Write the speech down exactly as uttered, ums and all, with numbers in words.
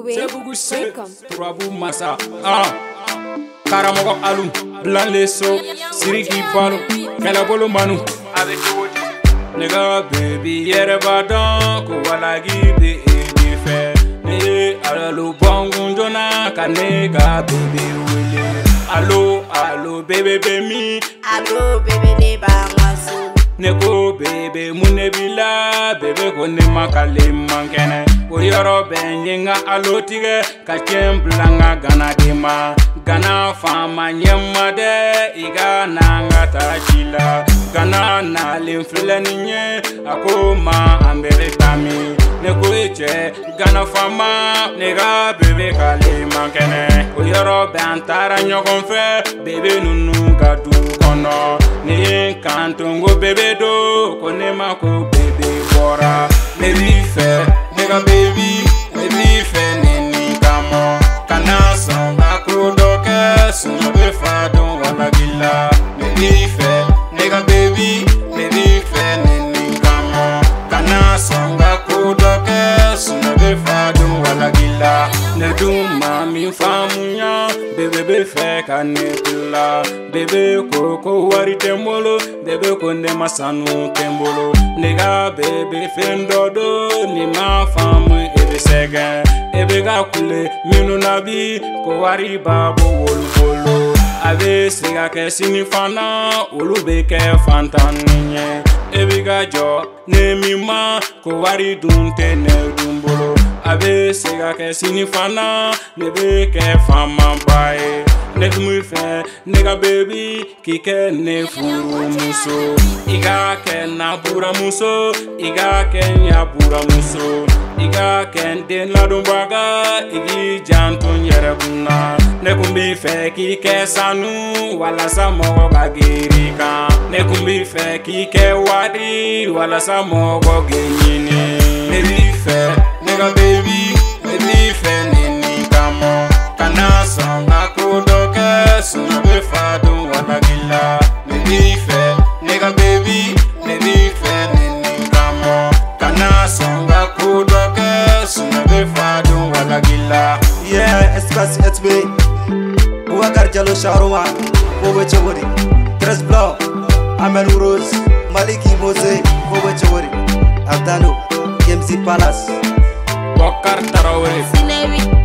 Welcome. Turabu Masa. Ah. Karamogo Alum. Blanleso. Siriki Palo. Kalabolo Manu. Avec Nigga baby yerebadan ko walagi be e fe ne alo bongun jona ka nigga baby wele allo allo baby be mi allo baby ne ba ngaso ne ko baby munebila baby ko ne makale mankene o yoro benyenga allo tige ka kemblanga gana dema gana fama nyemma de iga nanga tachila gana na linfleninye akoma ambere tami ne ko eche gana fama nega bebe kale mankene o yoro bantara nyogon fe bebe nunu gadu kono ne kantongo bebe do kone mako bebe bora ne bife nega baby ne bife neni kamo kana songa krudoke suna be fadon wala gila ne bife nega baby ne bife neni kamo kana songa krudoke suna be fadon wala gila ne duma mi famunya bebe be fe kanetula bebe koko wari tembolo bebe konde masanu tembolo nega bebe fendodo ni ma famu ebe sega ebe ga kule minu nabi ko wari babo wolbolo abe sega ke sinifana ulube ke fantaninye ebe ga jo ne mi ma ko wari dunte ne dumbolo abe sega ke sinifana nebe ke fama bae ne dumi fe nega baby kike ne furu muso iga ke na bura muso iga ke nya bura muso iga ke den la dumbaga igi janton yerebuna ne kumbi fe kike sanu wala samo ga girika ne kumbi fe kike wadi wala samo go genyini ne bi fe nega baby ne bi fe nini kamo kana songa kudoke suna be fadun wala gila ne bife nega baby ne bife nini kamo kana songa kudoke suna be fadun wala gila yeah espace H B Boubacar Diallo Sharouma Bobo Chewori Tres Blanc Amel Rose Maliki Mose Bobo Chewori Abdano M C Palace Bokar Tarawele Sinewi